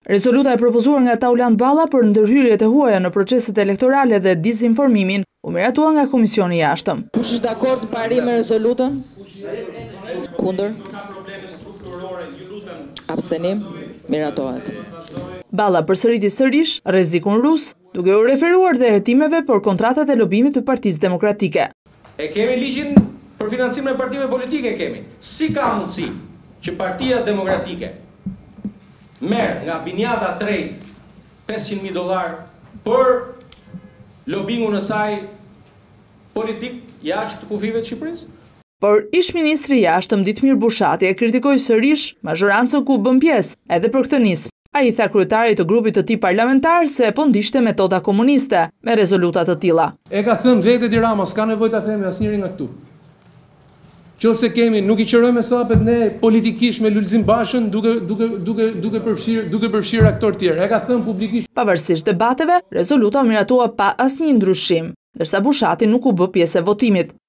Rezoluta e propozuar nga Taulant Balla për ndërhyrjet e huaja në proceset elektorale dhe dizinformimin u miratua nga Komisioni i Jashtëm. Kush është dakord parim me rezolutën? Kundër? Abstenim? Miratohet. Balla përsëriti sërish rrezikun rus, duke u referuar dhe hetimeve për kontratat e lobimit të Partisë Demokratike. E kemi ligjin për financimin e partive politike kemi. Si ka mundësi që Partia Demokratike merr nga Binjata Trade $500.000 për lobingun e saj politik jashtë kufive të Shqipërisë? Por ish-ministri i Jashtëm Ditmir Bushati e kritikoi sërish mazhorancën ku bën pjesë edhe për këtë nismë. Ai tha kryetarit të grupit të tij parlamentar se po ndiqte metoda komuniste me rezoluta të tilla. E ka thënë vetë Edi Rama, s'ka nevojë ta themi asnjëri nga këtu. Qose kemi, nuk i qërojmë sapet ne politikisht me Lulzim Bashën duke përfshirë aktor tjerë. E ka thënë publikisht. Pavarësisht debateve, rezoluta u miratua pa asnjë ndryshim, ndërsa Bushati nuk u bë pjesë e votimit.